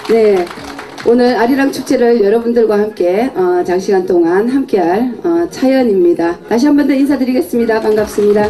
네, 오늘 아리랑 축제를 여러분들과 함께 장시간 동안 함께할 차연입니다. 다시 한 번 더 인사드리겠습니다. 반갑습니다.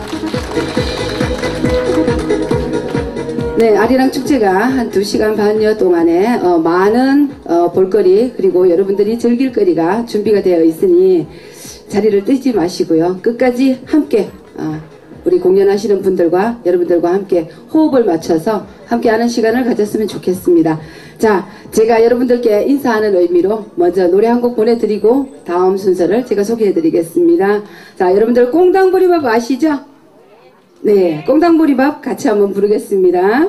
네, 아리랑 축제가 한 2시간 반여 동안에 많은 볼거리 그리고 여러분들이 즐길 거리가 준비가 되어 있으니 자리를 뜨지 마시고요. 끝까지 함께 우리 공연하시는 분들과 여러분들과 함께 호흡을 맞춰서 함께하는 시간을 가졌으면 좋겠습니다. 자, 제가 여러분들께 인사하는 의미로 먼저 노래 한 곡 보내드리고 다음 순서를 제가 소개해드리겠습니다. 자, 여러분들 꽁당보리밥 아시죠? 네, 꽁당보리밥 같이 한번 부르겠습니다.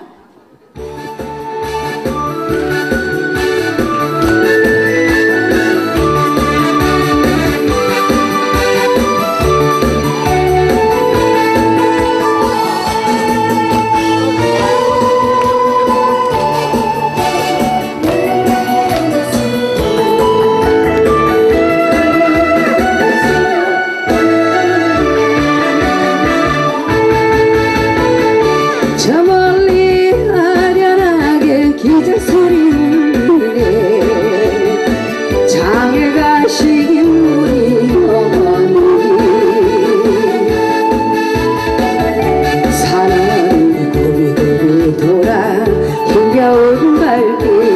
저 멀리 아련하게 기적 소리를 장에 가신 우리 어머니 산은 구비구비 돌아 힘겨운 발길